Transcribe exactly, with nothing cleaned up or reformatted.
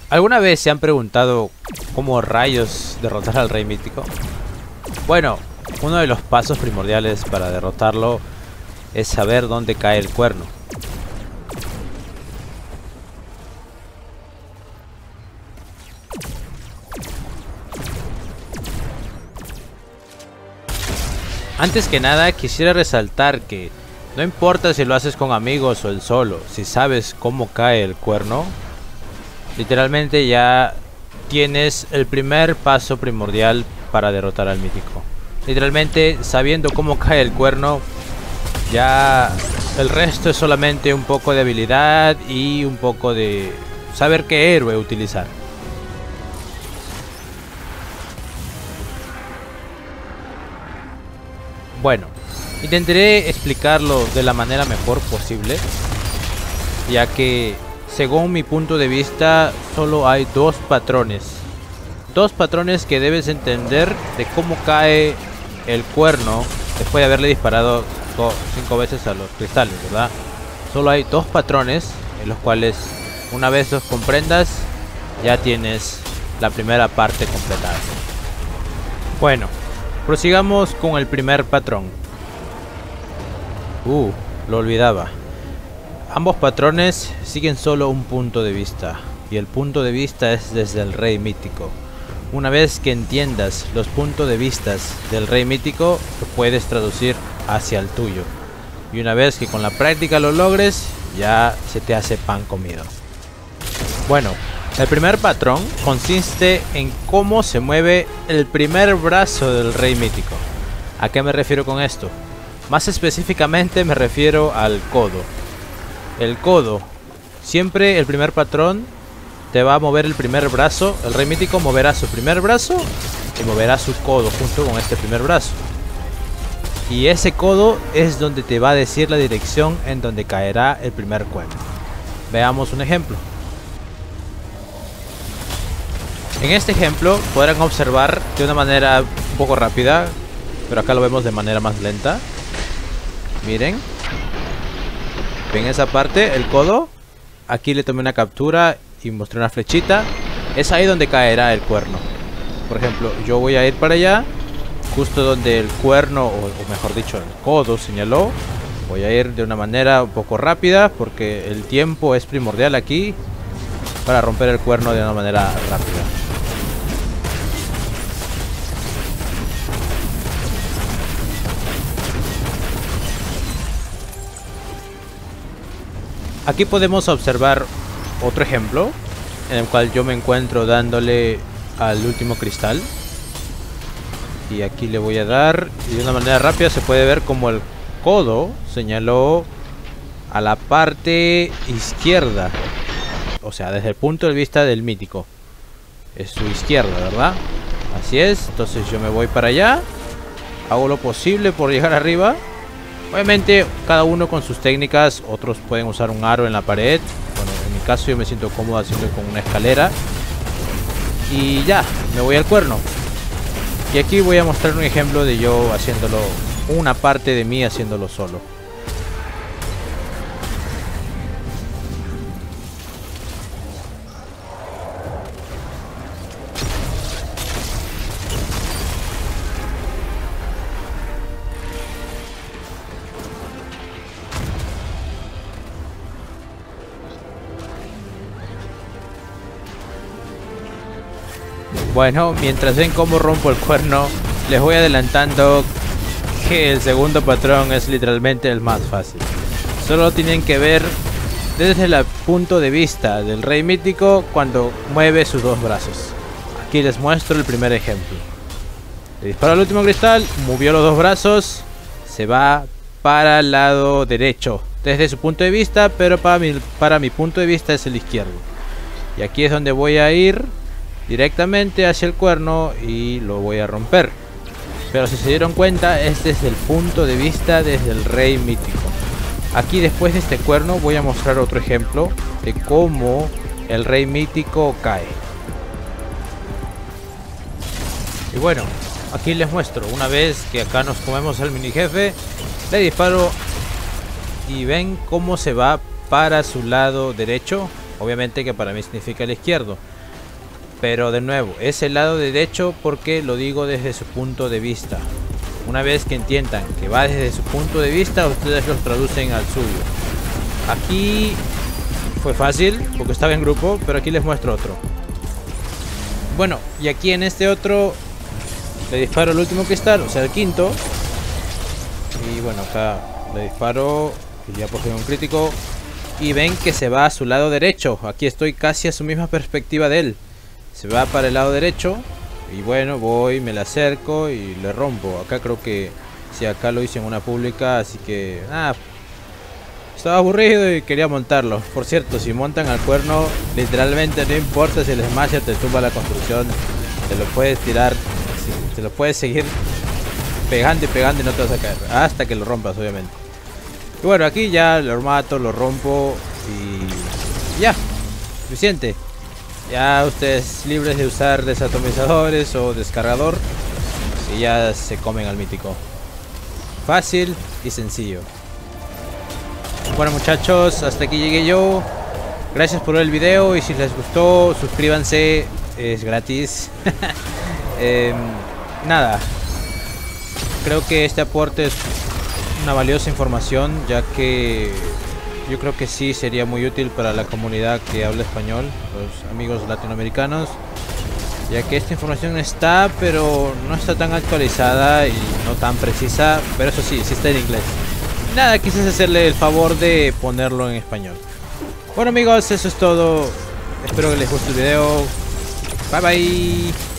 ¿Alguna vez se han preguntado cómo rayos derrotar al rey mítico? Bueno, uno de los pasos primordiales para derrotarlo es saber dónde cae el cuerno. Antes que nada, quisiera resaltar que no importa si lo haces con amigos o el solo, si sabes cómo cae el cuerno, literalmente ya tienes el primer paso primordial para derrotar al mítico. Literalmente, sabiendo cómo cae el cuerno, ya el resto es solamente un poco de habilidad y un poco de saber qué héroe utilizar. Bueno, intentaré explicarlo de la manera mejor posible, ya que según mi punto de vista solo hay dos patrones. Dos patrones que debes entender de cómo cae el cuerno después de haberle disparado cinco veces a los cristales, ¿verdad? Solo hay dos patrones en los cuales una vez los comprendas ya tienes la primera parte completada. Bueno, prosigamos con el primer patrón. Uh, lo olvidaba. Ambos patrones siguen solo un punto de vista, y el punto de vista es desde el rey mítico. Una vez que entiendas los puntos de vista del rey mítico, lo puedes traducir hacia el tuyo. Y una vez que con la práctica lo logres, ya se te hace pan comido. Bueno, el primer patrón consiste en cómo se mueve el primer brazo del rey mítico. ¿A qué me refiero con esto? Más específicamente me refiero al codo. El codo, siempre el primer patrón te va a mover el primer brazo. El rey mítico moverá su primer brazo y moverá su codo junto con este primer brazo. Y ese codo es donde te va a decir la dirección en donde caerá el primer cuerno. Veamos un ejemplo. En este ejemplo podrán observar de una manera un poco rápida, pero acá lo vemos de manera más lenta. Miren. ¿Ven esa parte? El codo. Aquí le tomé una captura y mostré una flechita. Es ahí donde caerá el cuerno. Por ejemplo, yo voy a ir para allá, justo donde el cuerno, o, o mejor dicho, el codo señaló. Voy a ir de una manera un poco rápida, porque el tiempo es primordial aquí para romper el cuerno de una manera rápida. Aquí podemos observar otro ejemplo en el cual yo me encuentro dándole al último cristal. Y aquí le voy a dar, y de una manera rápida se puede ver como el codo señaló a la parte izquierda. O sea, desde el punto de vista del mítico. Es su izquierda, ¿verdad? Así es, entonces yo me voy para allá. Hago lo posible por llegar arriba. Obviamente cada uno con sus técnicas. Otros pueden usar un aro en la pared. Bueno, en mi caso yo me siento cómodo haciendo con una escalera. Y ya, me voy al cuerno. Y aquí voy a mostrar un ejemplo de yo haciéndolo, una parte de mí haciéndolo solo. Bueno, mientras ven cómo rompo el cuerno, les voy adelantando que el segundo patrón es literalmente el más fácil. Solo tienen que ver desde el punto de vista del rey mítico cuando mueve sus dos brazos. Aquí les muestro el primer ejemplo. Le disparo al último cristal, movió los dos brazos, se va para el lado derecho desde su punto de vista, pero para mi, para mi punto de vista es el izquierdo. Y aquí es donde voy a ir directamente hacia el cuerno y lo voy a romper. Pero si se dieron cuenta, es desde el punto de vista desde el rey mítico. Aquí después de este cuerno voy a mostrar otro ejemplo de cómo el rey mítico cae. Y bueno, aquí les muestro. Una vez que acá nos comemos al mini jefe, le disparo y ven cómo se va para su lado derecho. Obviamente que para mí significa el izquierdo. Pero de nuevo, es el lado derecho porque lo digo desde su punto de vista. Una vez que entiendan que va desde su punto de vista, ustedes los traducen al suyo. Aquí fue fácil porque estaba en grupo, pero aquí les muestro otro. Bueno, y aquí en este otro le disparo al último cristal, o sea el quinto. Y bueno, acá le disparo y ya posee un crítico. Y ven que se va a su lado derecho. Aquí estoy casi a su misma perspectiva de él. Se va para el lado derecho. Y bueno, voy, me le acerco y le rompo. Acá creo que sí, acá lo hice en una pública, así que ah, estaba aburrido y quería montarlo. Por cierto, si montan al cuerno, literalmente no importa si el Smasher te tumba la construcción, te lo puedes tirar, te lo puedes seguir pegando y pegando y no te vas a caer hasta que lo rompas, obviamente. Y bueno, aquí ya lo mato, lo rompo y ya, suficiente. Ya ustedes libres de usar desatomizadores o descargador y ya se comen al mítico. Fácil y sencillo. Bueno muchachos, hasta aquí llegué yo. Gracias por ver el video y si les gustó suscríbanse, es gratis. eh, nada, creo que este aporte es una valiosa información, ya que yo creo que sí sería muy útil para la comunidad que habla español, los amigos latinoamericanos, ya que esta información está, pero no está tan actualizada y no tan precisa, pero eso sí, sí está en inglés. Nada, quise hacerle el favor de ponerlo en español. Bueno amigos, eso es todo. Espero que les guste el video. Bye bye.